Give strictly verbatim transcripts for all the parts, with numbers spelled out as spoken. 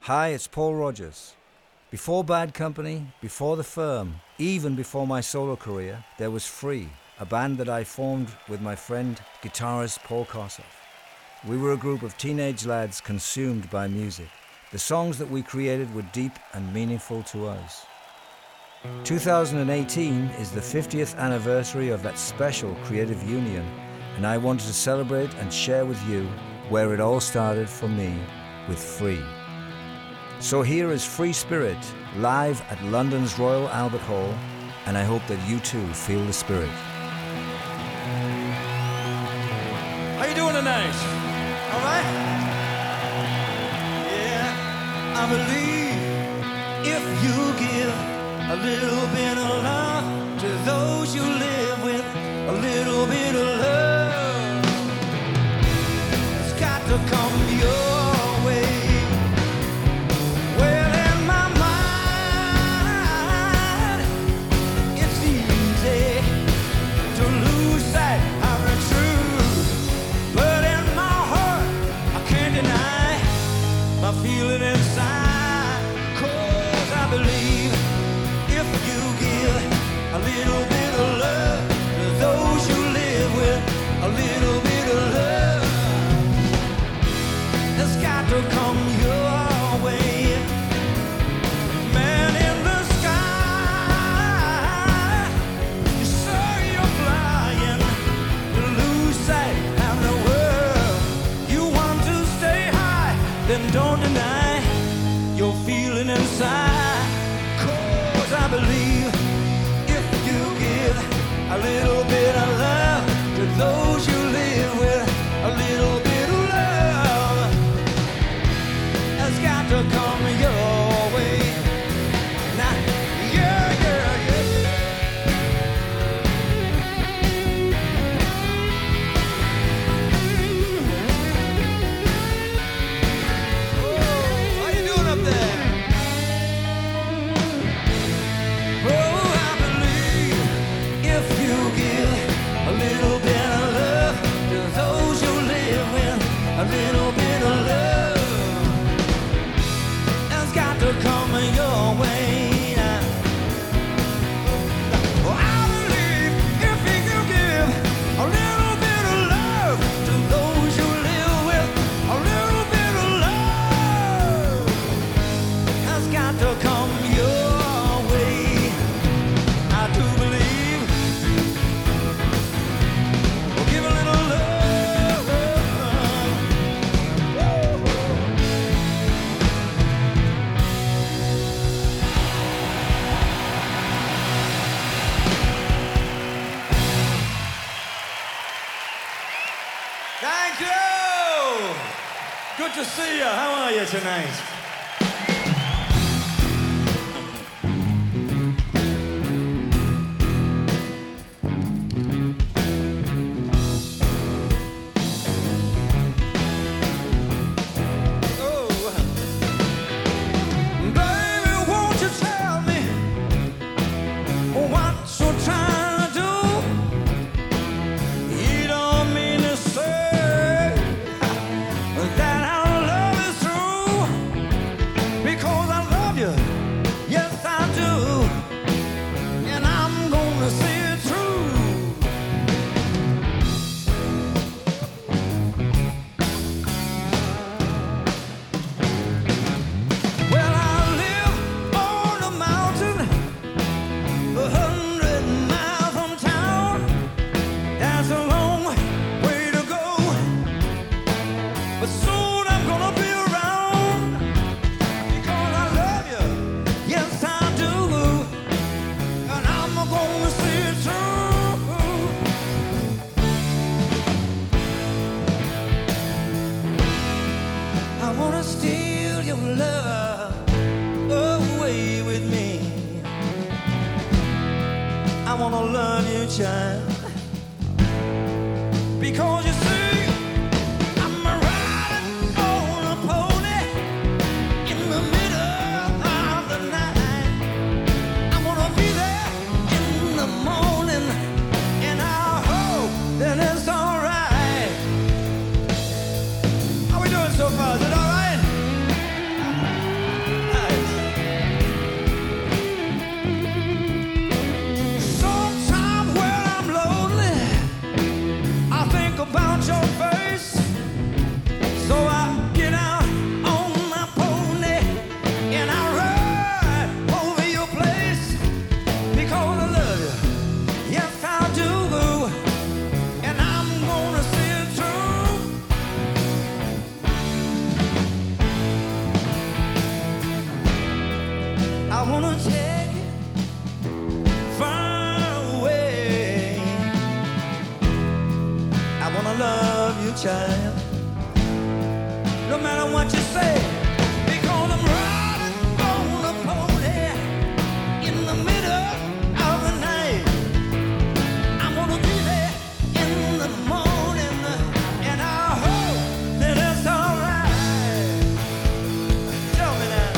Hi, it's Paul Rodgers. Before Bad Company, before The Firm, even before my solo career, there was Free, a band that I formed with my friend, guitarist Paul Kossoff. We were a group of teenage lads consumed by music. The songs that we created were deep and meaningful to us. two thousand eighteen is the fiftieth anniversary of that special creative union, and I wanted to celebrate and share with you where it all started for me with Free. So here is Free Spirit, live at London's Royal Albert Hall, and I hope that you too feel the spirit. How you doing tonight? All right? Yeah, I believe if you give a little bit of love to those you live with, a little bit of love, it's got to come your way. Feeling inside, 'cause I believe if you give a little bit of love to those you live with, a little bit of love, it's got to come your way. Man in the sky, you say you're flying, you lose sight of the world. You want to stay high, then don't deny you're feeling inside. 'Cause I believe if you give a little bit of love to those you live with, a little bit of love has got to come your way. Now, yeah, yeah, yeah. A little bit of love has got to come your way now. Oh, I believe if you give a little bit of love to those you live with, a little bit of love has got to come your way. I do believe. Well, give a little love. Thank you! Good to see you. How are you tonight? Child, because you see, I'm riding on a pony in the middle of the night. I'm gonna be there in the morning, and I hope that it's all right. How we doing so far? Is it all right? wanna take it far away. I wanna love you, child, no matter what you say. Because I'm riding on a pony in the middle of the night. I'm gonna be there in the morning, and I hope that it's alright. Tell me now.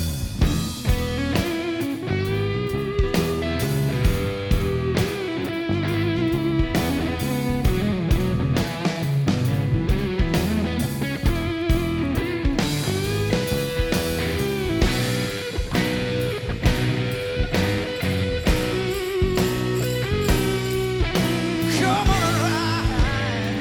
Come on and ride.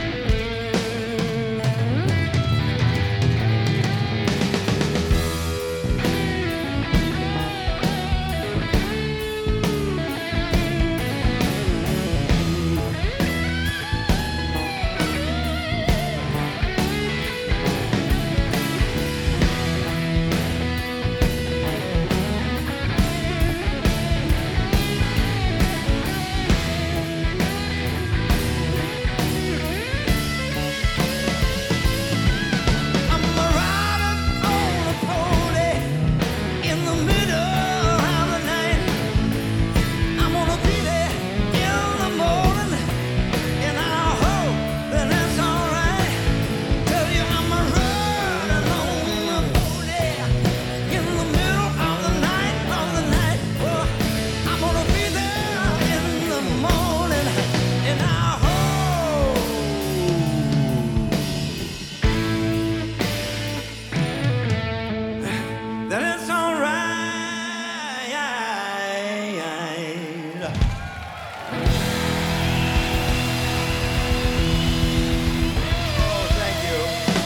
I'm riding on a pony in the middle of the night. I'm gonna be there in the morning, and I hope that that's alright. Tell you I'm riding on a pony in the middle of the night, of the night. Well, I'm gonna be there in the morning, and I hope that it's alright. Oh, thank you.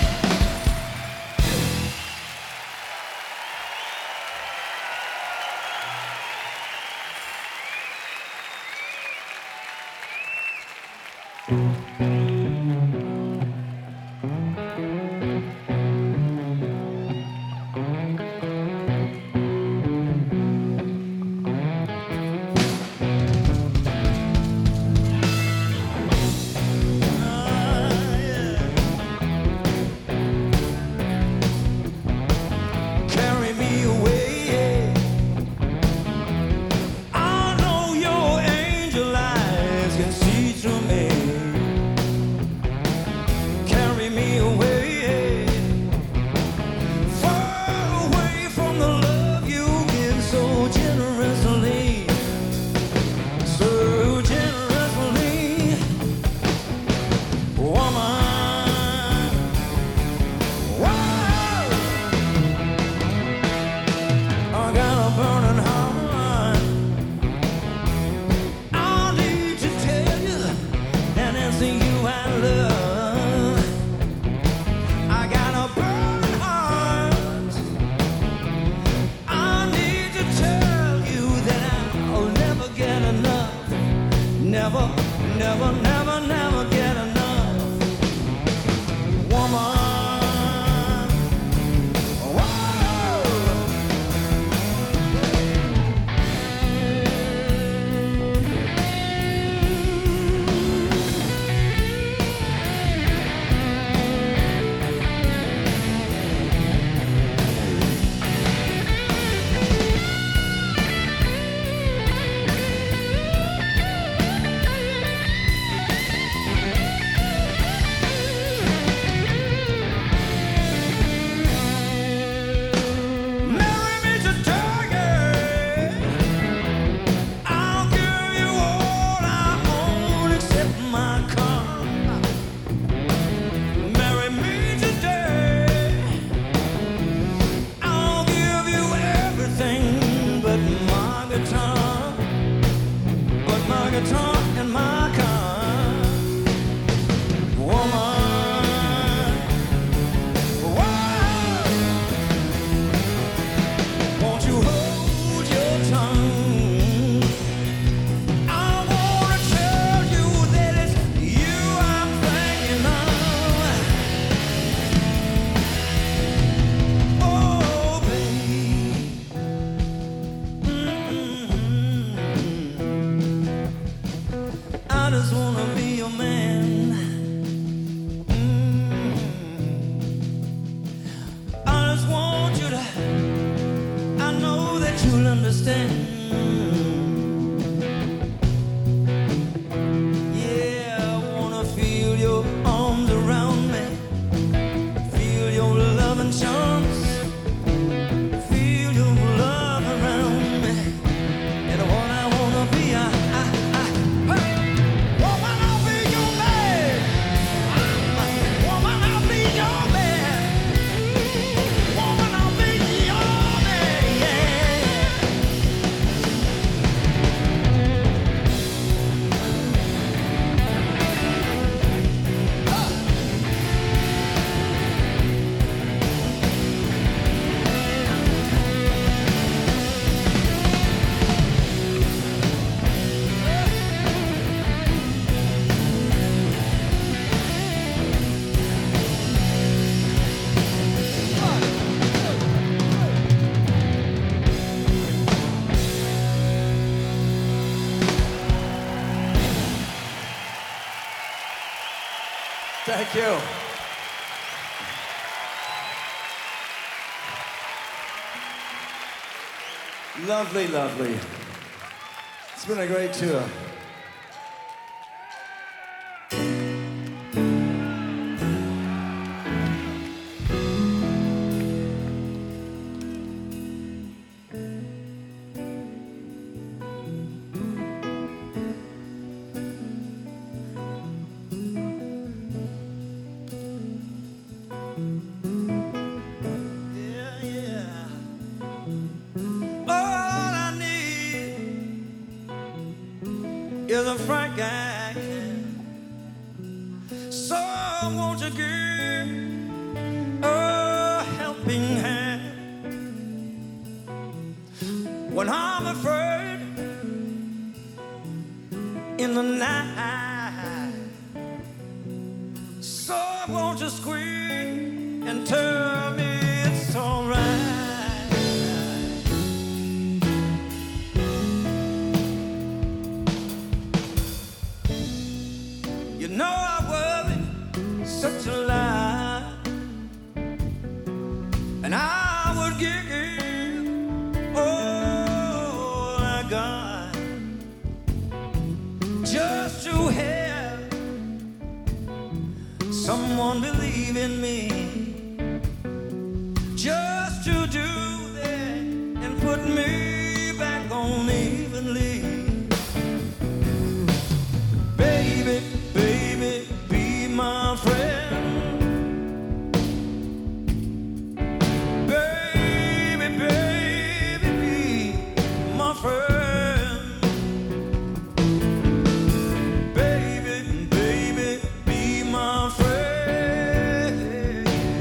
Carry me away. I know your angel eyes can see through me. you'll understand. Yeah, I wanna feel your arms around me, feel your love and charms, feel your love around me, and what I wanna be, I, I, I, hey, woman, I'll be your man, woman, I'll be your man, woman, I'll be your man, yeah. Thank you. Lovely, lovely. It's been a great tour. Yeah, yeah. All I need is a frank guy. So won't you give a helping hand when I'm afraid in the night? So won't you scream and tell me it's alright? You know I worry such a lot, and I would give all I got just to have someone believe in me, just to do that and put me back on evenly. Baby, baby, be my friend. Baby, baby, be my friend. Baby, baby, be my friend.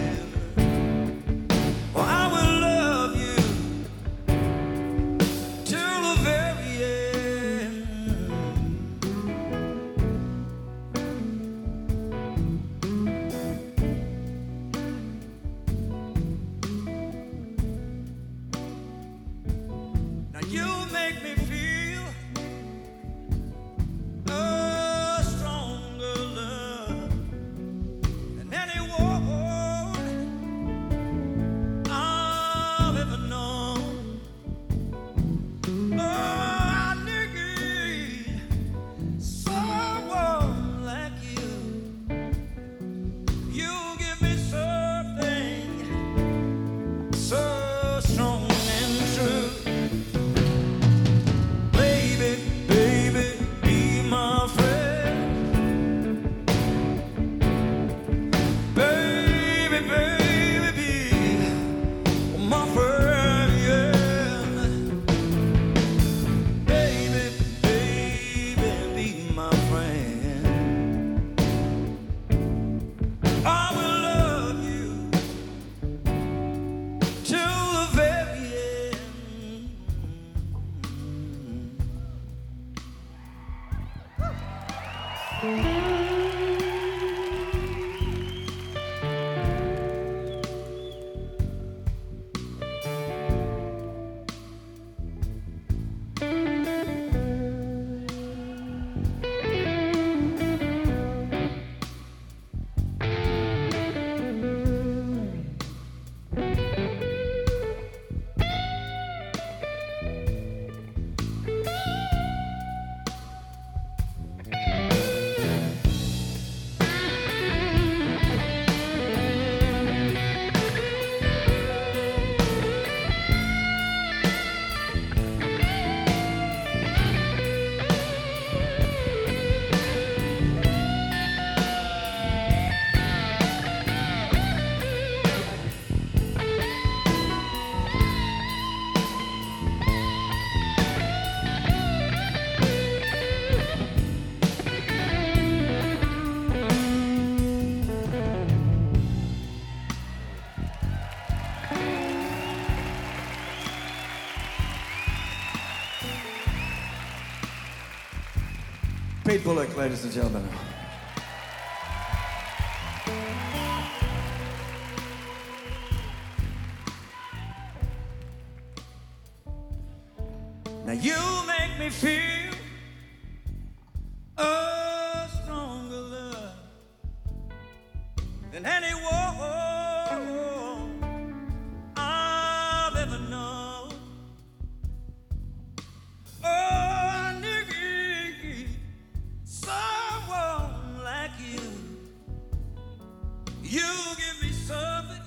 Pete Bullock, ladies and gentlemen. Now you make me feel a stronger love than any war I've ever known. Oh, I need someone like you. You give me something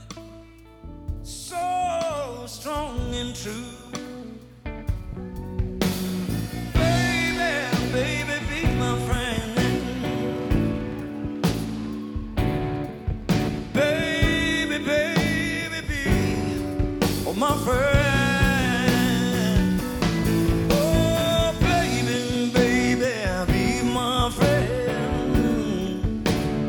so strong and true. Baby, be my friend. Baby, baby, be oh, my friend. Oh, baby, baby, be my friend.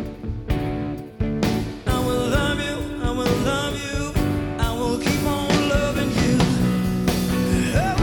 I will love you, I will love you, I will keep on loving you. Oh,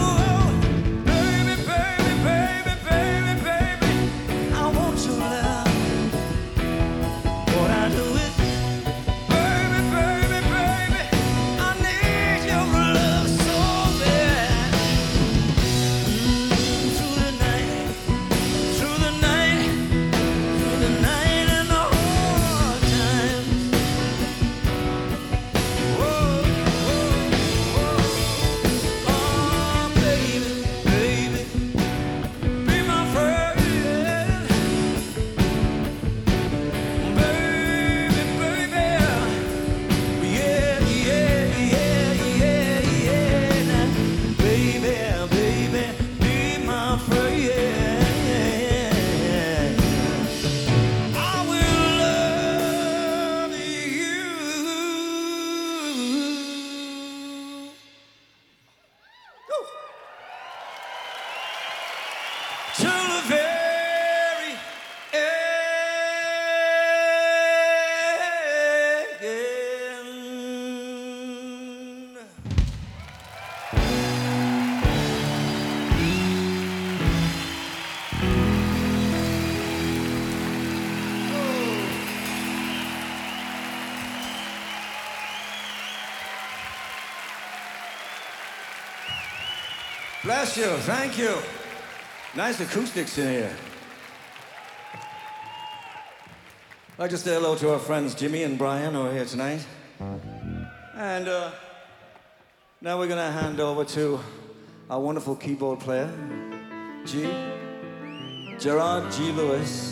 bless you, thank you. Nice acoustics in here. I'd like to say hello to our friends Jimmy and Brian who are here tonight. And uh, now we're gonna hand over to our wonderful keyboard player, G. Gerard G. Lewis.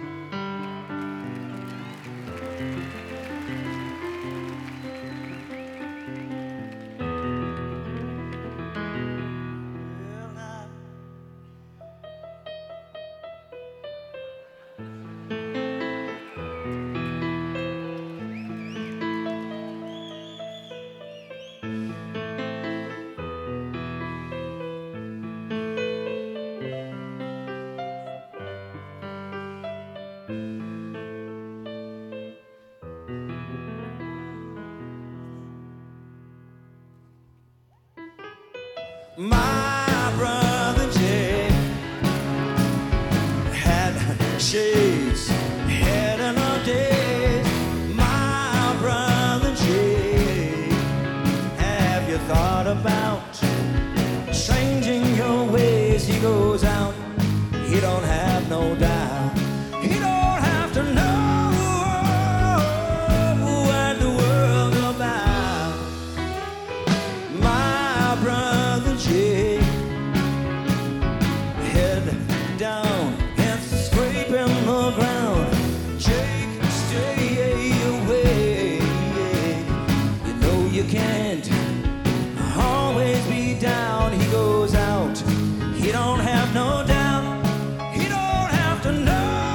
My brother Jay had shades, head and a days. My brother Jay, have you thought about changing your ways? He goes out, he don't have no doubt. He don't have to know what the world's about. My brother Jay, head down and scraping the ground. Jake, stay away. You know you can't always be down. He goes out, he don't have no doubt. He don't have to know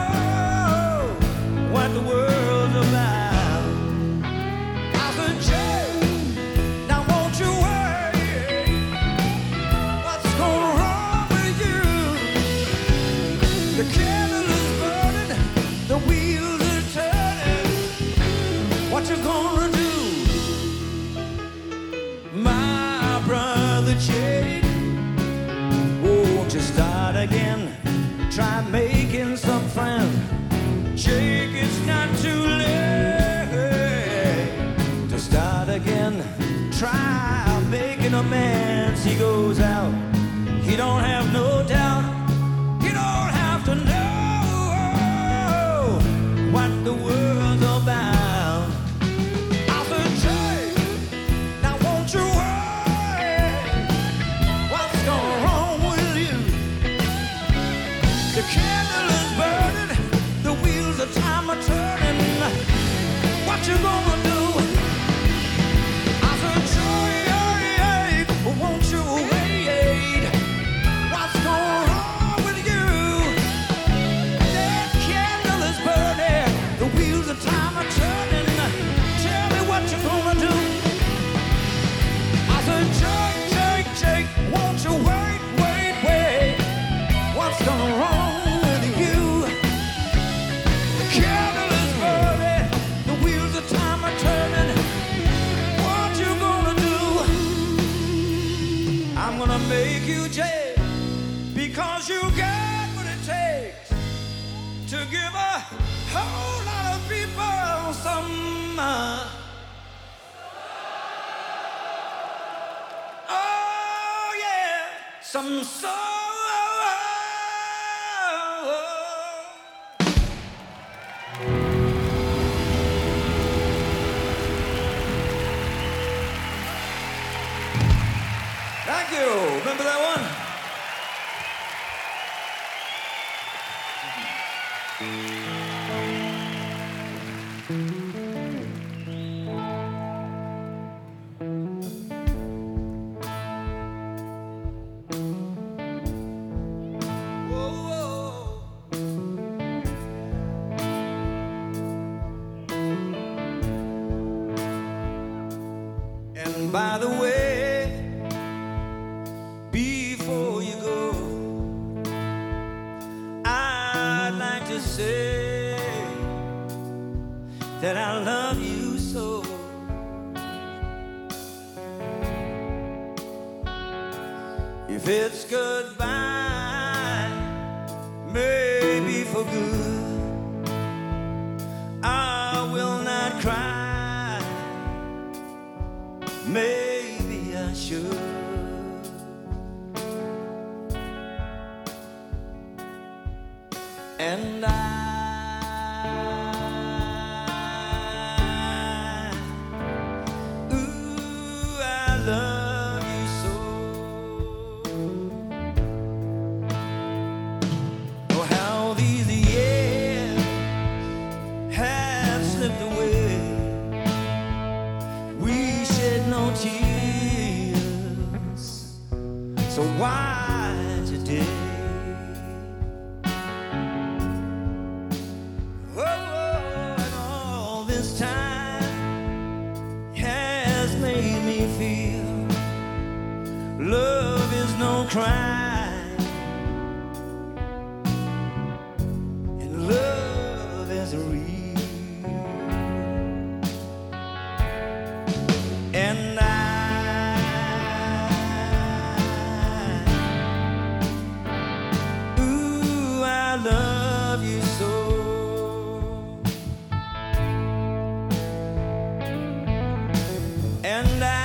what the world's about. I said, Jay, now won't you worry? What's going wrong with you? The candle is burning, the wheels are turning. What you gonna do? try making some friends. Jake, it's not too late to start again. Try making amends. He goes out, he don't have no doubt. You don't have to know what the world's about. I said, Jake, now won't you worry, what's going wrong with you? The candle is burning, the wheels of time are turning. What you gonna do? I said, Jake, won't you wait? What's going wrong with you? That candle is burning, the wheels of time are turning. Tell me what you gonna do? I said, Jake, Jake, Jake, won't you wait, wait, wait? What's going wrong with you? The candle is burning, the wheels of time are turning. What you gonna do? I'm gonna make you Jake, because you got what it takes to give a whole lot of people some. Uh, oh yeah, some soul. Thank you. Remember that one? Whoa. And by the way, before you go, I'd like to say that I love you so. If it's goodbye, maybe for good, I will not cry. Maybe I should. And I, ooh, I love you so. Oh, how these years have slipped away. We shed no tears, so why today? Love is no crime, and love is real. And I, ooh, I love you so. And I,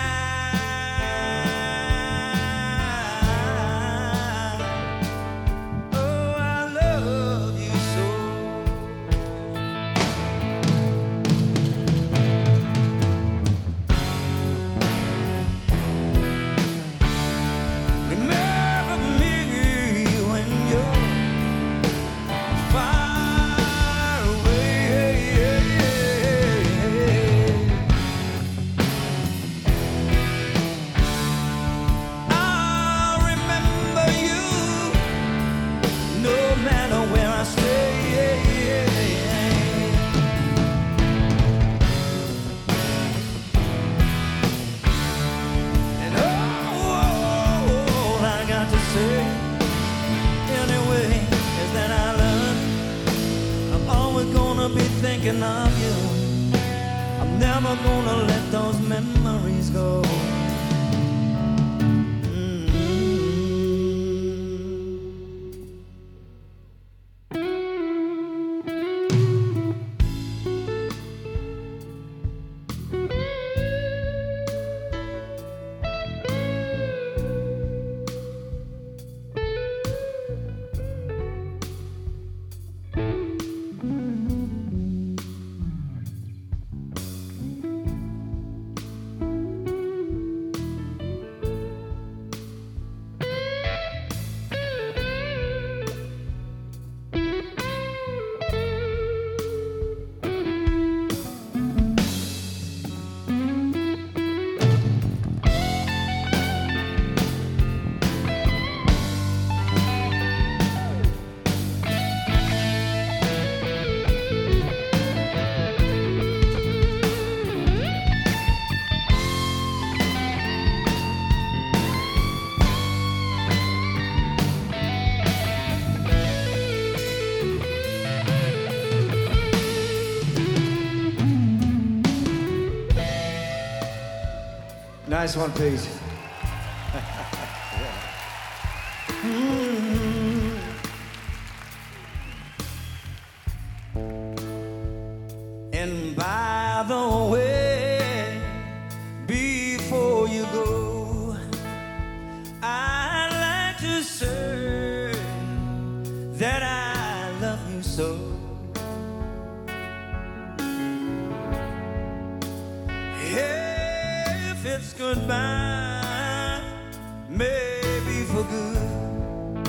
thinking of you. I'm never gonna let those memories go. Mm-hmm. Nice one, Pete. Mm. And by the way, before you go, I'd like to say that I love you so. If it's goodbye, maybe for good,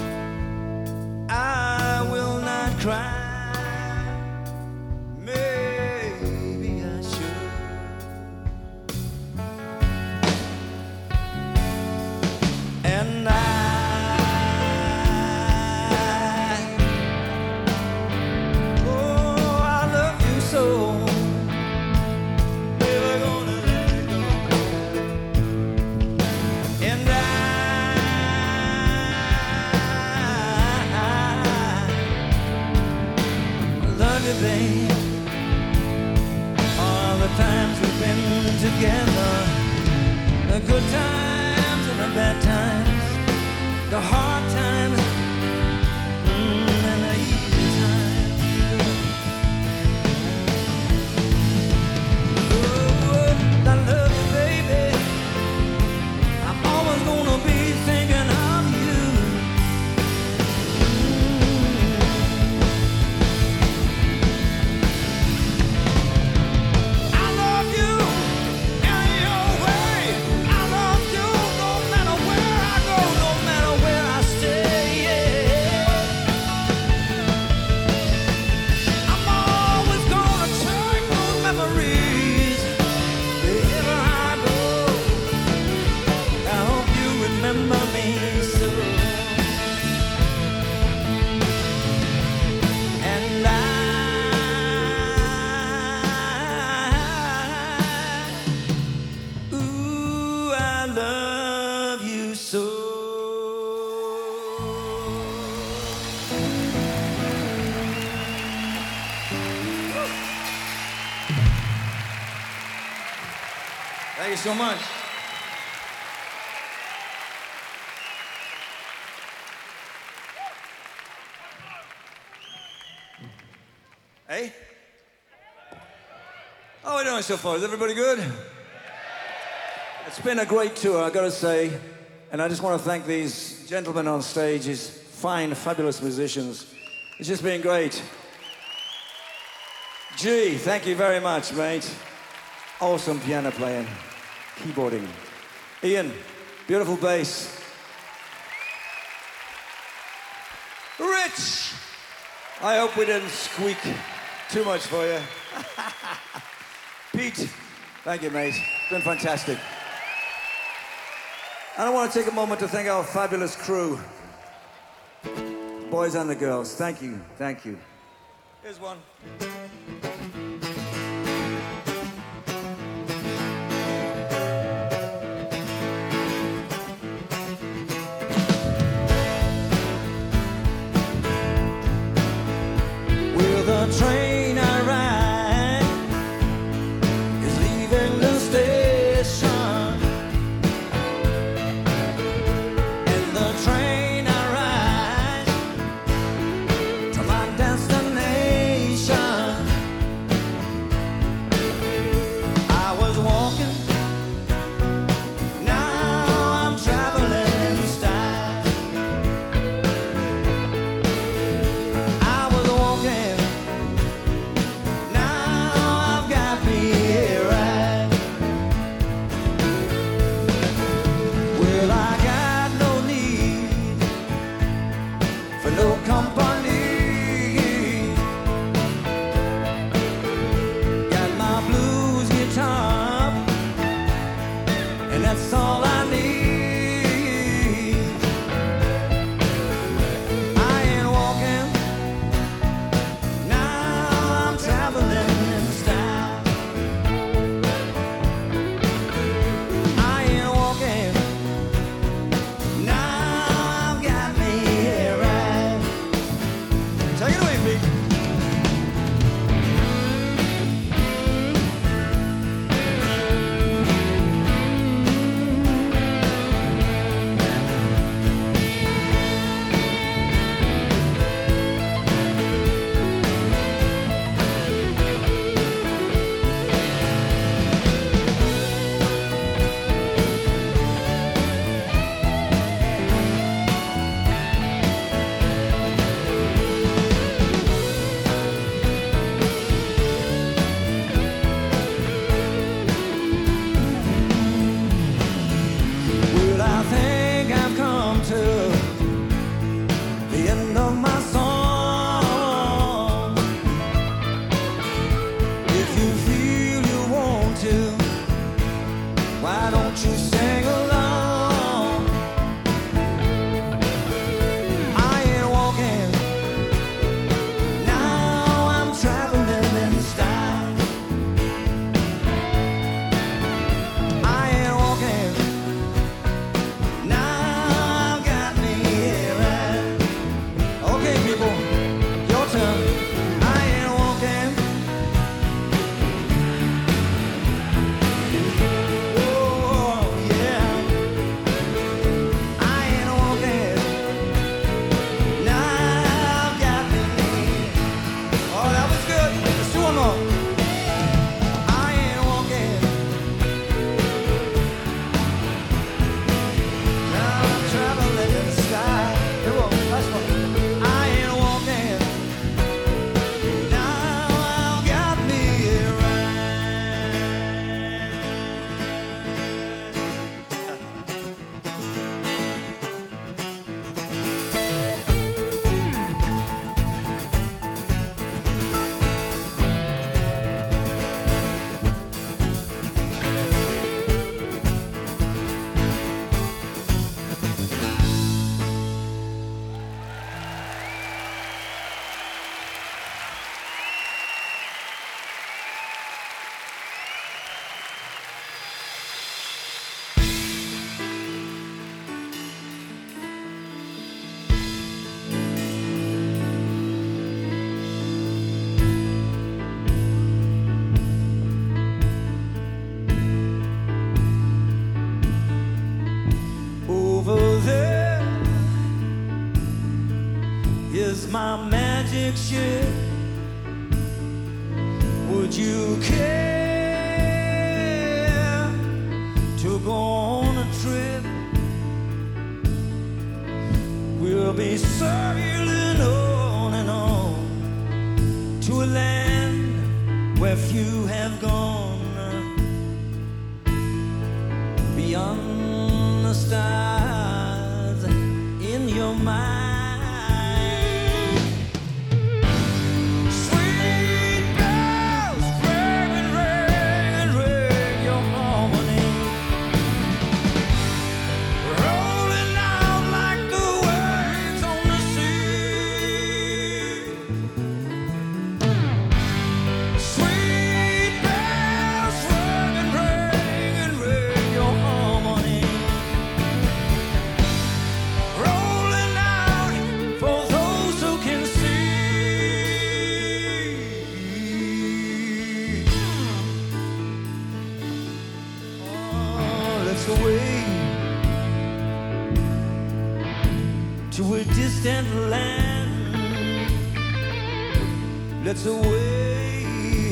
I will not cry. Maybe I should. And I, oh, I love you so. Never gonna let go. And I love you, babe. All the times we've been together, the good times and the bad times, the hard times, mm, and the easy times. Oh, I love you, baby. I'm always gonna be thinking of you. I love you in your way. I love you no matter where I go, no matter where I stay. Yeah. I'm always gonna take those memories wherever I go. I hope you remember me so. And I, ooh, I love you so. Thank you so much. Hey? How are we doing so far? Is everybody good? It's been a great tour, I gotta say. And I just want to thank these gentlemen on stage, these fine, fabulous musicians. It's just been great. G, thank you very much, mate. Awesome piano playing, keyboarding. Ian, beautiful bass. Rich! I hope we didn't squeak too much for you. Pete, thank you, mate. It's been fantastic. And I want to take a moment to thank our fabulous crew. Boys and the girls, thank you, thank you. Here's one. With a train I ride is leaving the station, and the train I ride to my destination. I was walking, now I'm traveling in style. I was walking, now I've got me here right. Well, I got no need for no company. Got my blues guitar, and that's all I need. I ain't walking, now I'm traveling in style. I ain't walking, now I've got me here right. Take it away, Pete. is my magic ship. Would you care to go on a trip? We'll be sailing on and on to a land where few have gone, beyond the stars in your mind. Distant land, let's away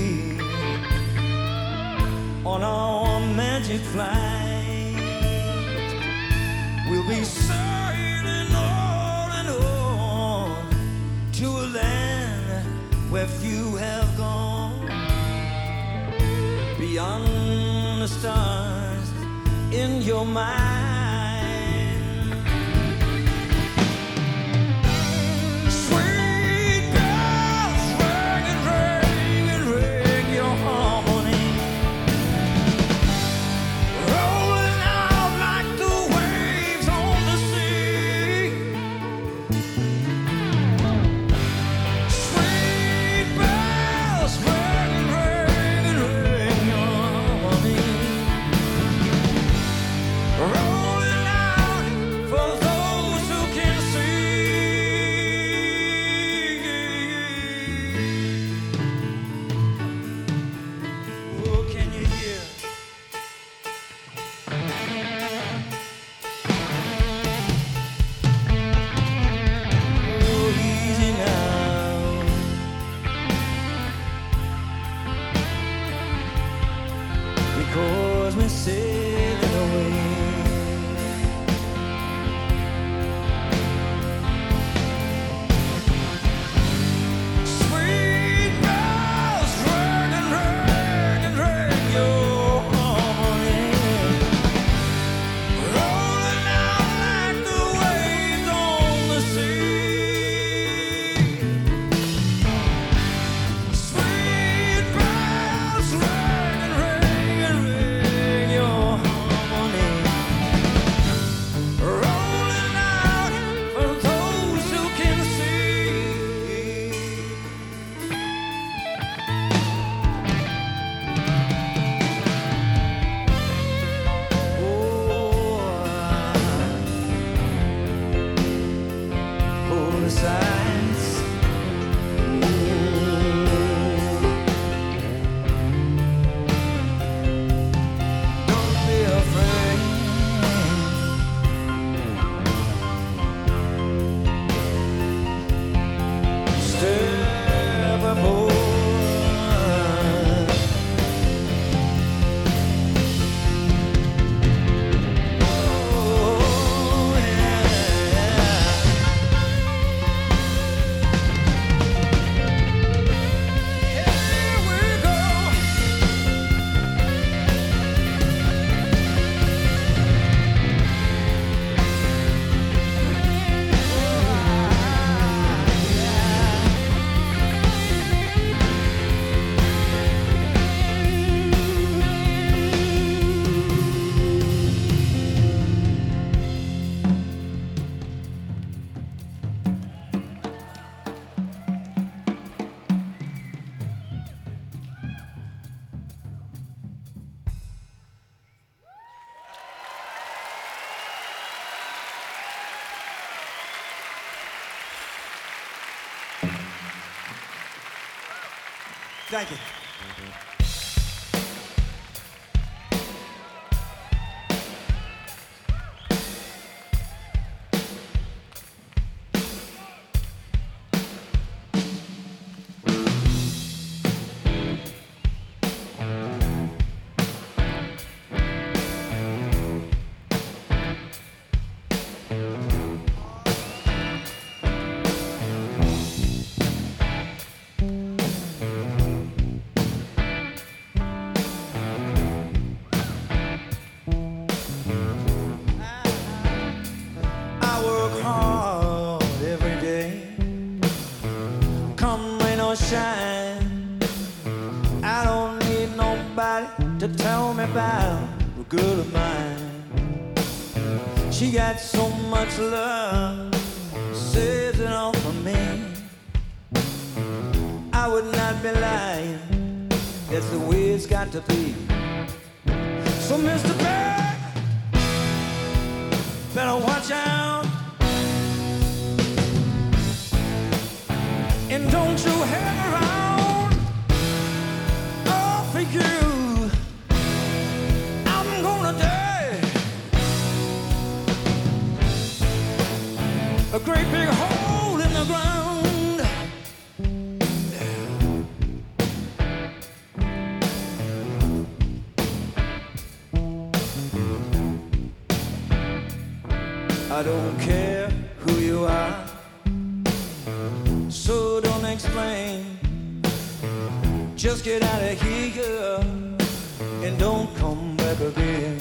on our magic flight. We'll be sailing on and on to a land where few have gone, beyond the stars in your mind. Thank you. girl of mine. She got so much love, says it all for me. I would not be lying, that's the way it's got to be. So Mister Bear, better watch out, and don't you hang around. Oh, for you, I'm gonna die. A great big hole in the ground. I don't care who you are, so don't explain. Just get out of here and don't come back again.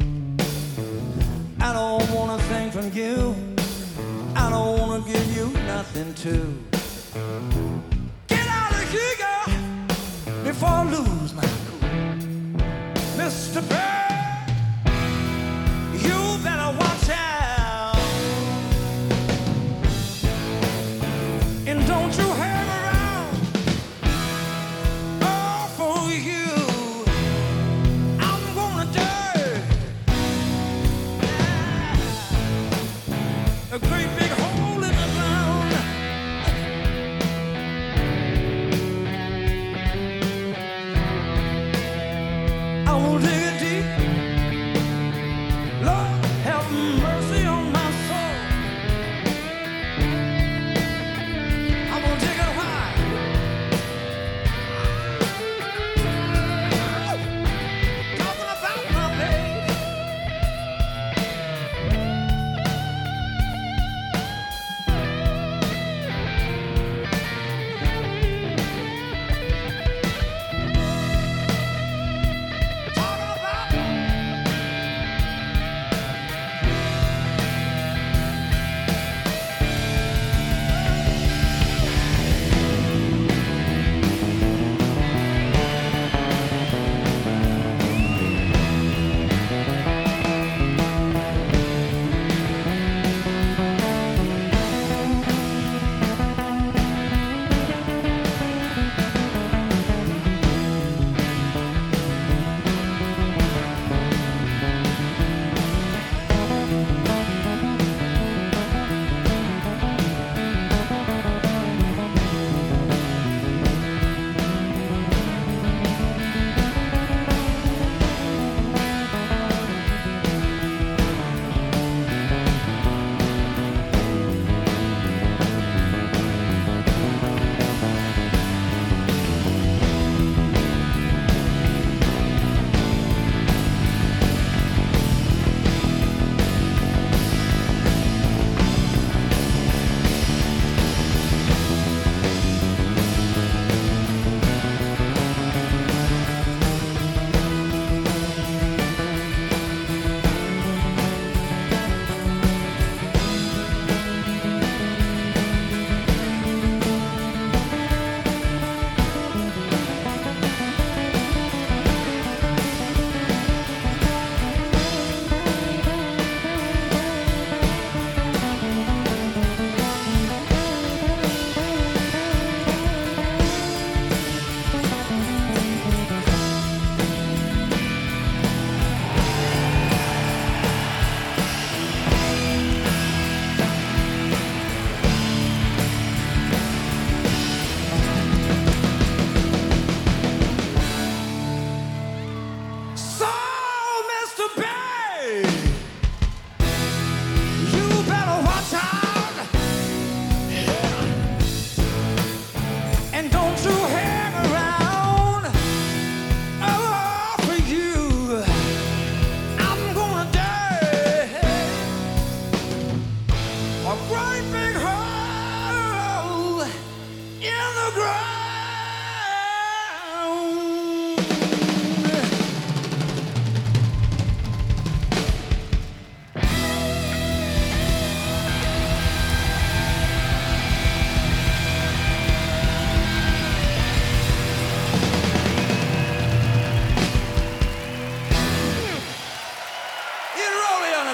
I don't want a thing from you, I don't want to give you nothing too. Get out of here before I lose my cool. Mister Bear, you better watch out, and don't you hang around. Oh, for you, I'm gonna die. A great big hole in the ground. I will dig it deep.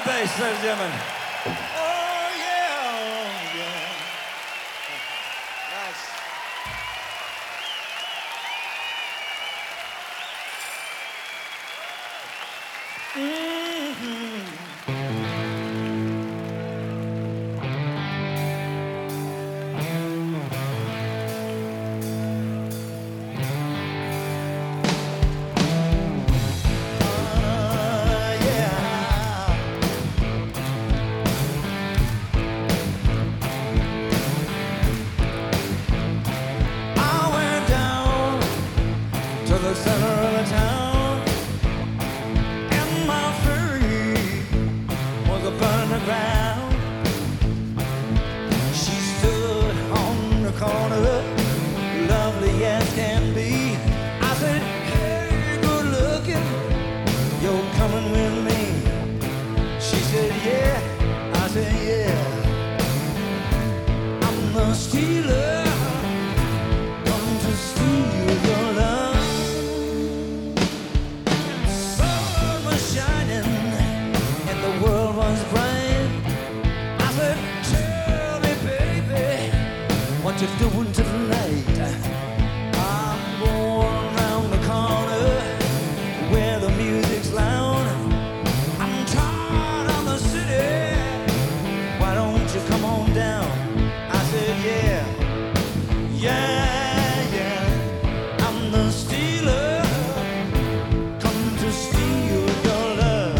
bass, ladies and gentlemen. Oh, yeah, oh, yeah. Nice. Mm-hmm. The center of the town, and my feet was upon the ground. She stood on the corner, lovely as can be. I said, hey, good looking, you're coming with me. She said, yeah. I said, yeah. I'm the stealer, come to steal your love. The world was bright. I said, tell me, baby, what you doing tonight? I'm going round the corner where the music's loud. I'm tired of the city. Why don't you come on down? I said, yeah, yeah, yeah. I'm the stealer, come to steal your love.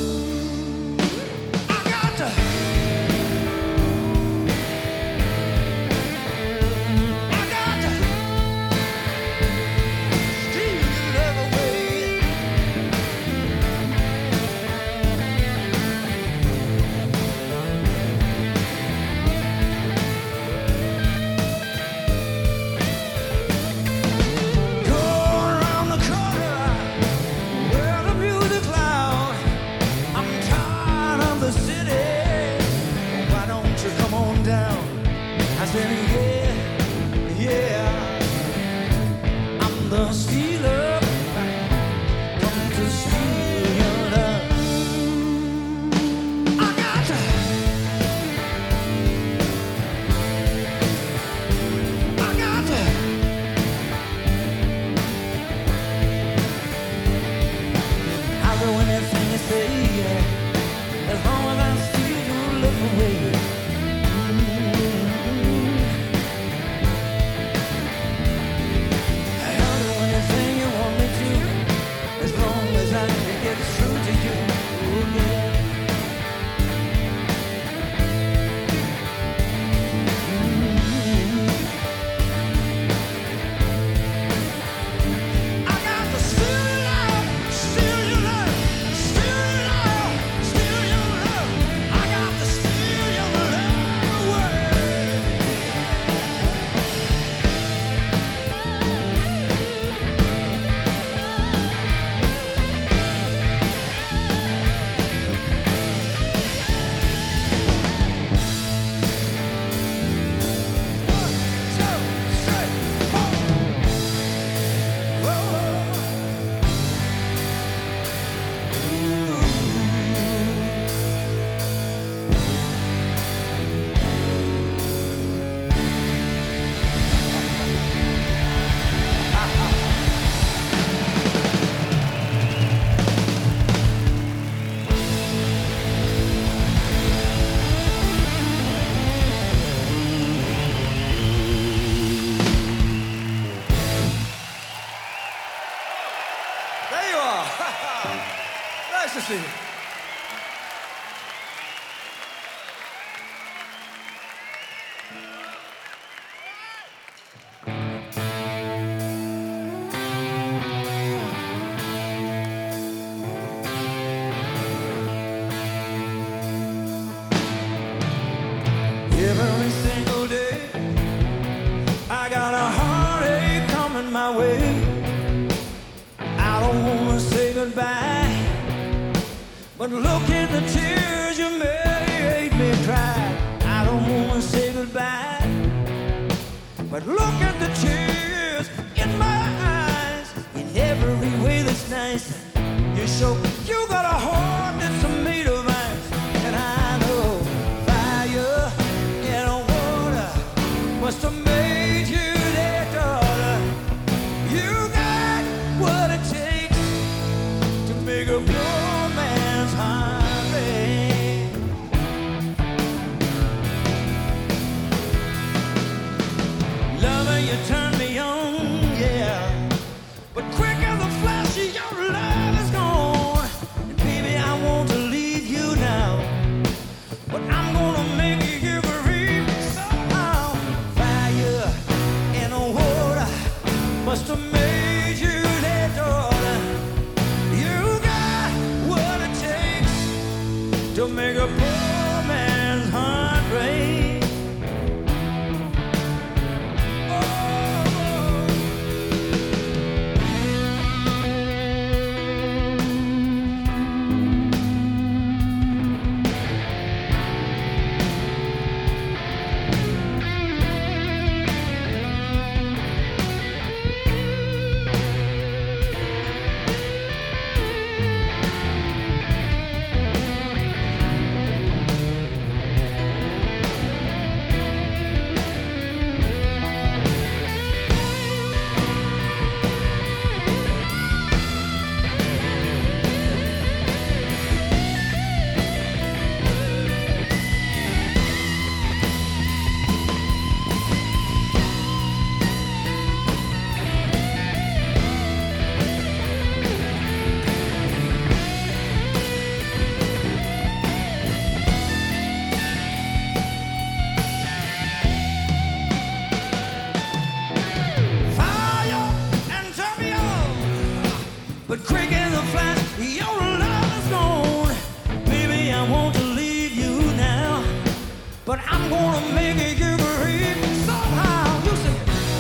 I said, yeah, yeah, I'm the stealer, come to steal your love. I got to, I got to. I'll do anything you say, yeah, as long as I steal your love away. Nice to see you. Every single day, I got a heartache coming my way. I don't wanna say goodbye, but look at the tears you made me cry. I don't wanna say goodbye, but look at the tears in my eyes. In every way that's nice, you show you got a heart that's made of ice. to make a poor man's heart break. But quick as a flash, your love is gone. Baby, I want to leave you now, but I'm gonna make you breathe somehow. You say,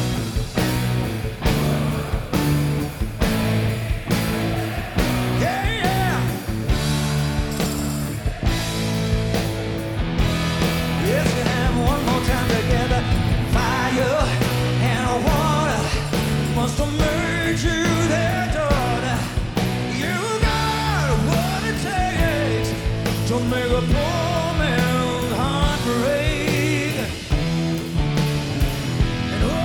yeah, yeah. Yes, we have one more time together. Fire and water must have made you there, daughter. You got what it takes to make a poor man's heart break. And oh,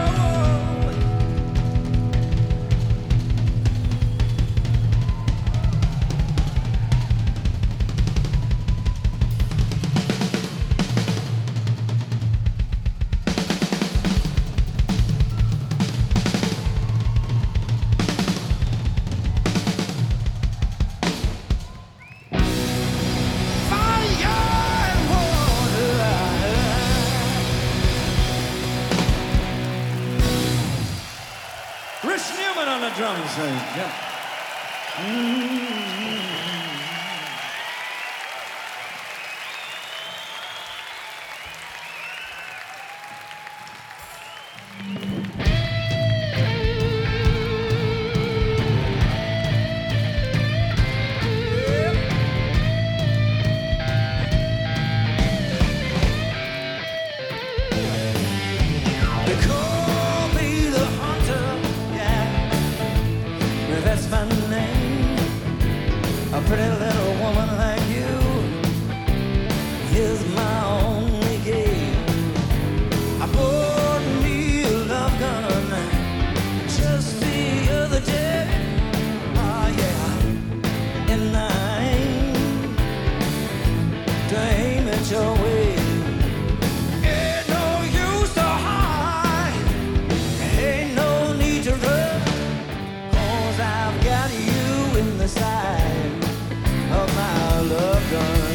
on the drums, yeah. Mm-hmm. A pretty little woman like you is my only game. I bought me a love gun just the other day. Oh yeah, and I aim to aim at your way. Ain't no use to hide, ain't no need to run, 'cause I've got you in the side of my love gun.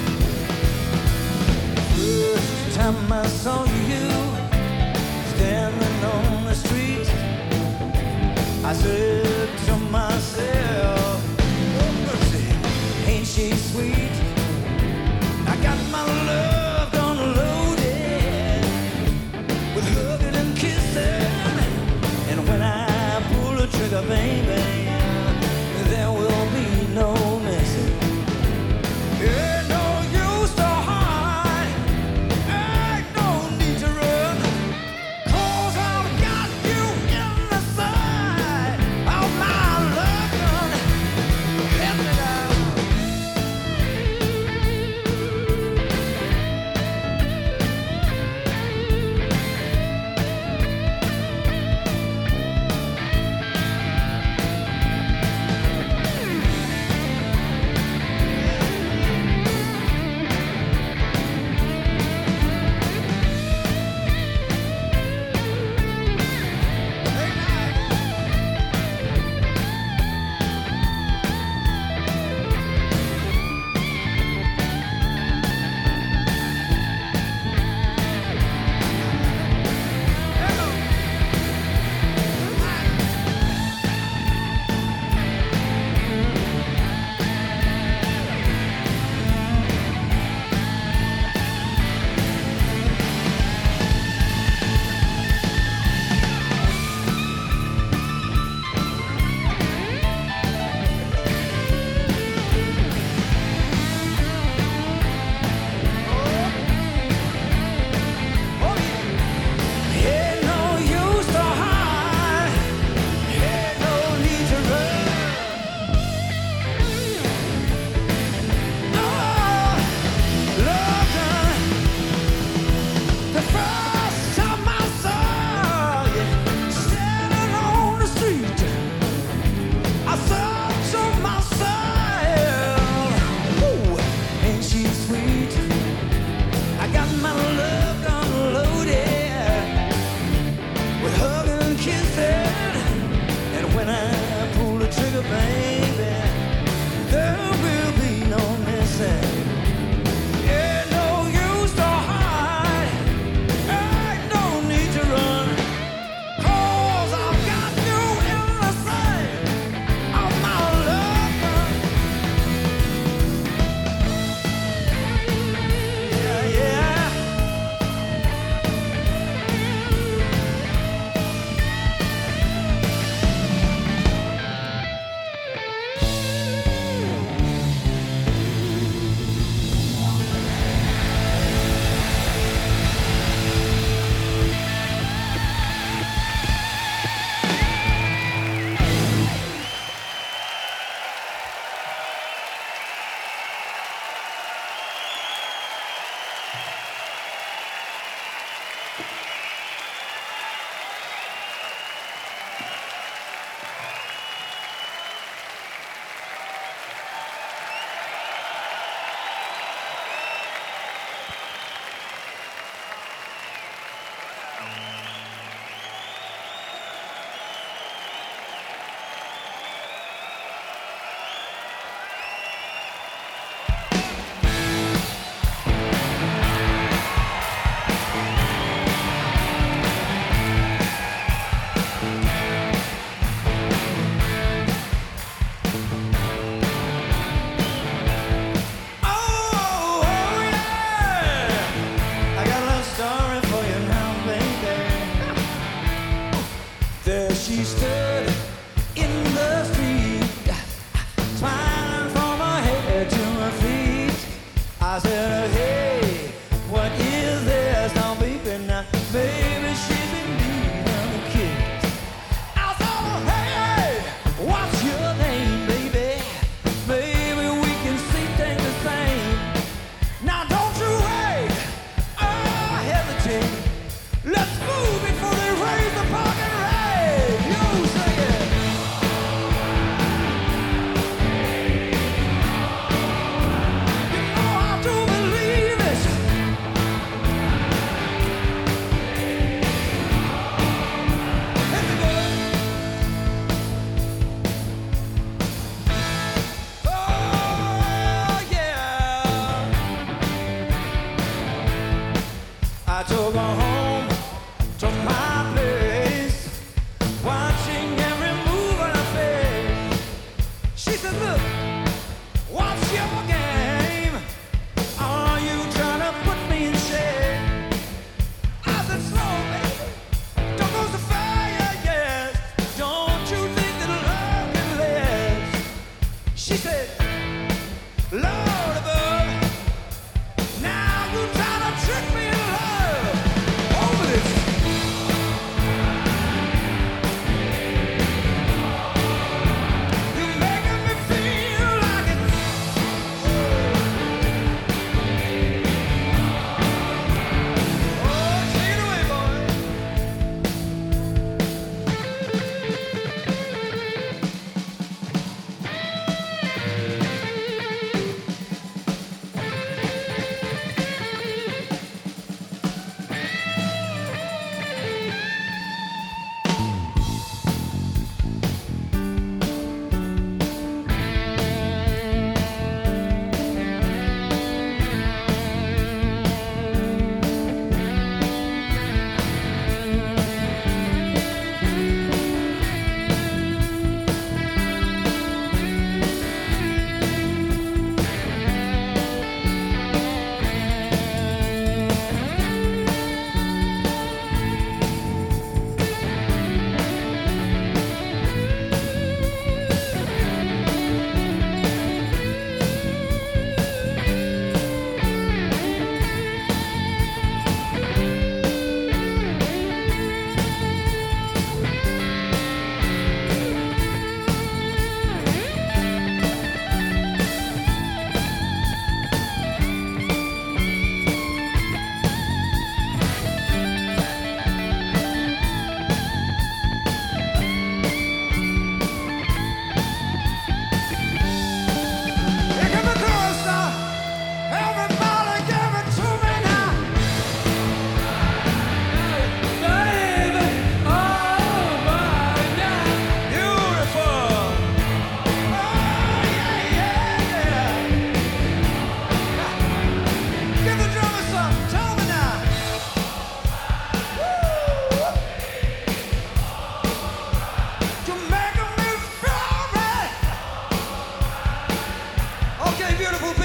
First time I saw you standing on the street, I said to myself, oh mercy, ain't she sweet? I got my love gun loaded with hugging and kissing, and when I pull the trigger, baby, there will be no missing. Ain't no use to hide, ain't no need to run, 'cause I've got you in the side of my love gun. Hit me down.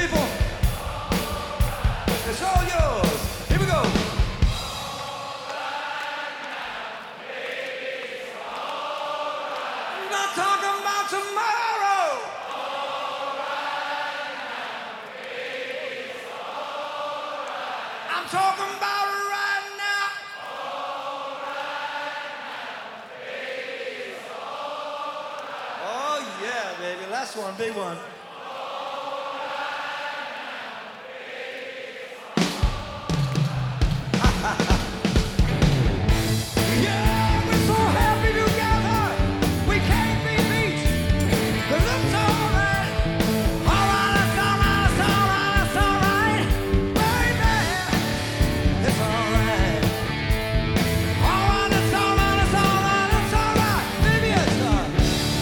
people. It's all yours. Here we go. I'm not talking about tomorrow. I'm talking about right now. Oh yeah, baby. Last one, big one. Yeah, we're so happy together. We can't be beat. 'Cause it's all right. All right, it's all right, it's all right, it's all right. Baby, it's all right. All right, it's all right, it's all right, it's all right. Baby, it's all right.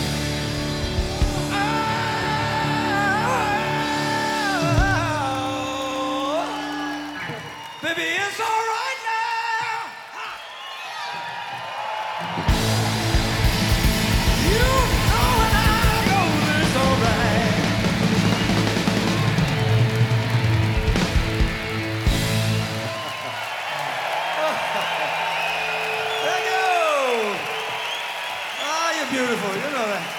Oh, baby, it's all right now. You know and I know it's all right. There you go. Ah, you're beautiful. You know that.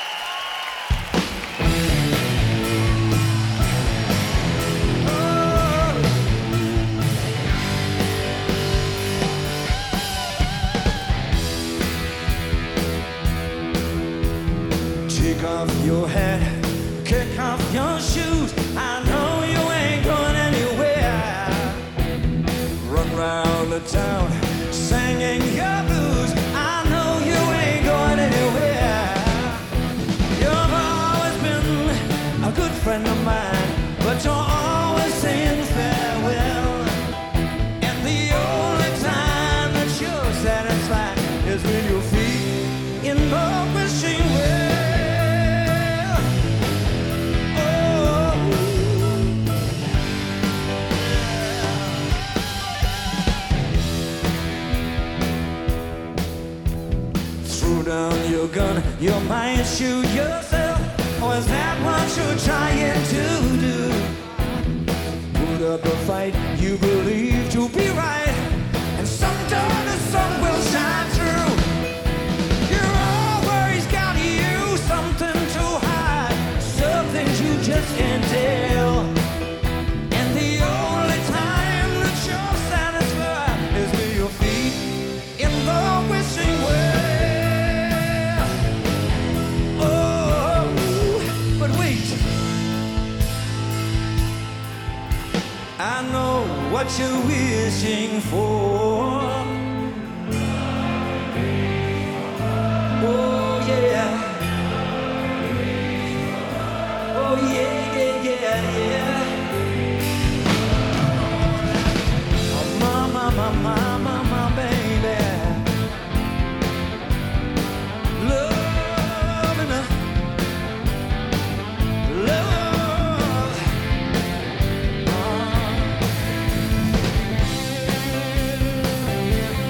Take off your hat, kick off your shoes. I know you ain't going anywhere. Run round the town, singing your blues. I know you ain't going anywhere. You've always been a good friend of mine, but you're always saying farewell. And the only time that you're satisfied is with your feet in the wishing well. Throw down your gun, you might shoot yourself. Or is that what you're trying to do? Put up a fight you believe to be right, and someday the sun will shine through. You're always got you something to hide, some things you just can't tell. And the only time that you're satisfied is with your feet in the wishing well. Oh, but wait, I know what you're wishing for. Oh yeah. Oh yeah, yeah, yeah, yeah. Oh mama, mama, mama, baby. Love and love. Oh.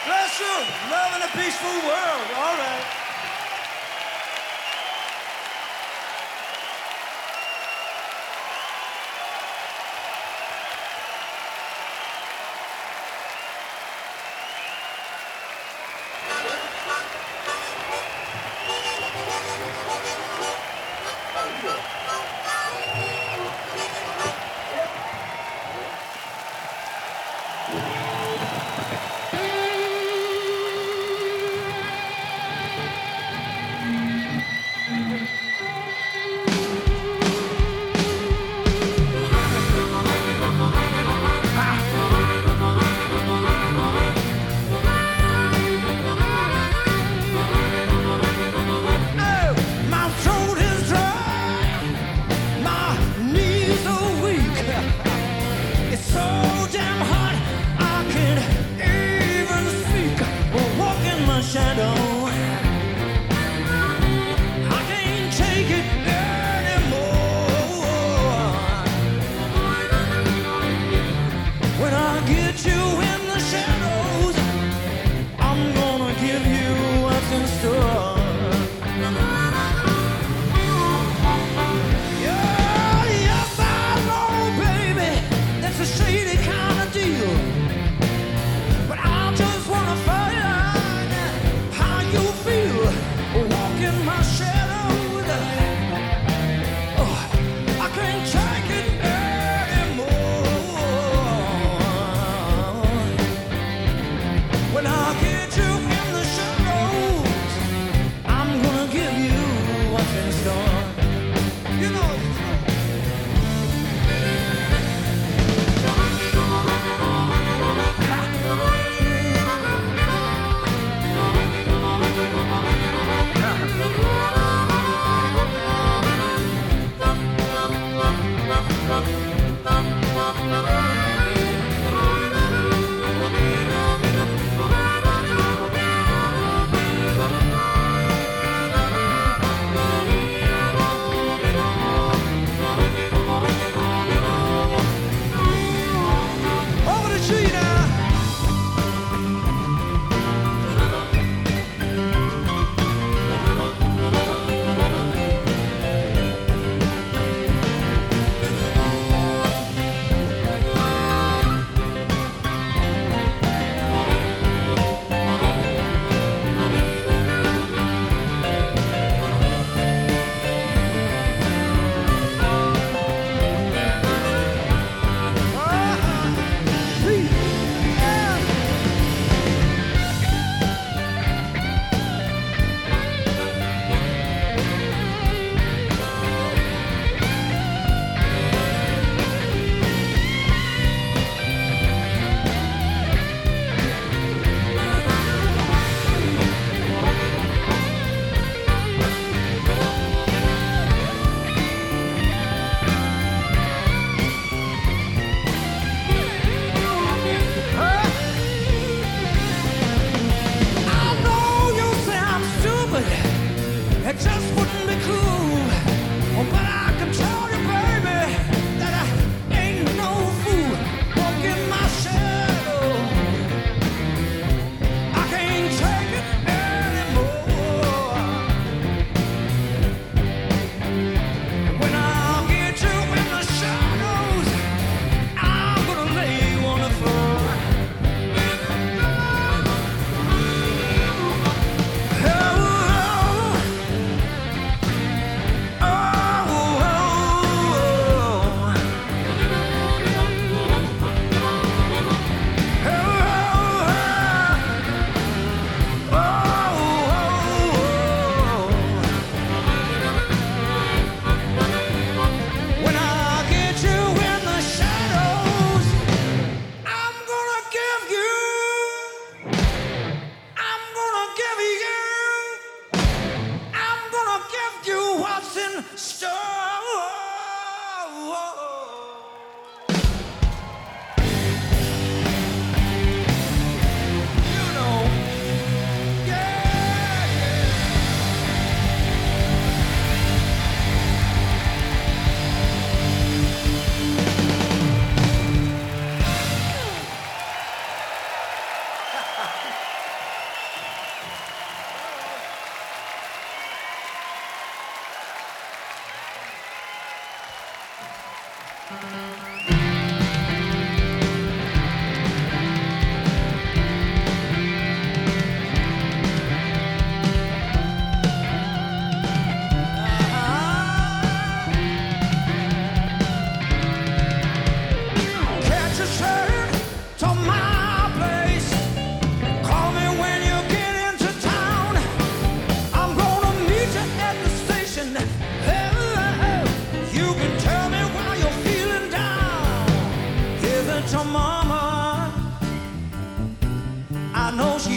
Bless you. Love in a peaceful world. All right.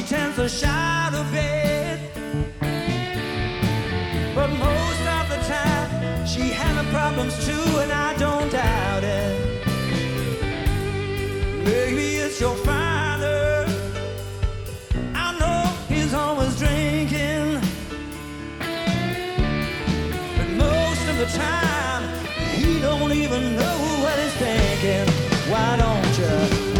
tends to shout a bit, but most of the time she has her problems too, and I don't doubt it. Maybe it's your father, I know he's always drinking, but most of the time he don't even know what he's thinking. Why don't you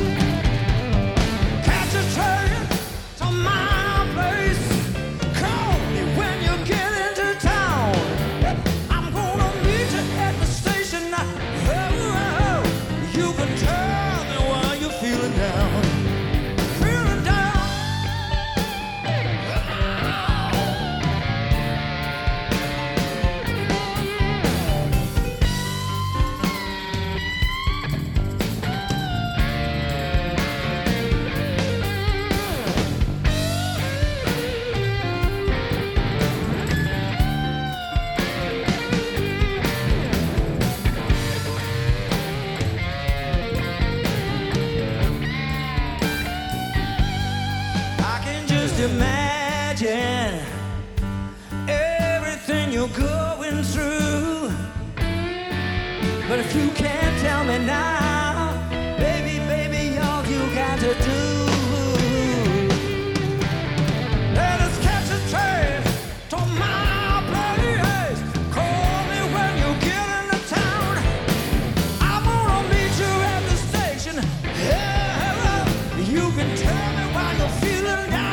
catch a train to my place? Call me when you get into town. I'm gonna meet you at the station. Oh, oh, you can tell me why you're feeling down. Feeling down. Imagine everything you're going through, but if you can't tell me now, baby, baby, all you got to do, let us catch a train to my place. Call me when you get into town. I'm gonna meet you at the station. Yeah, you can tell me why you're feeling down.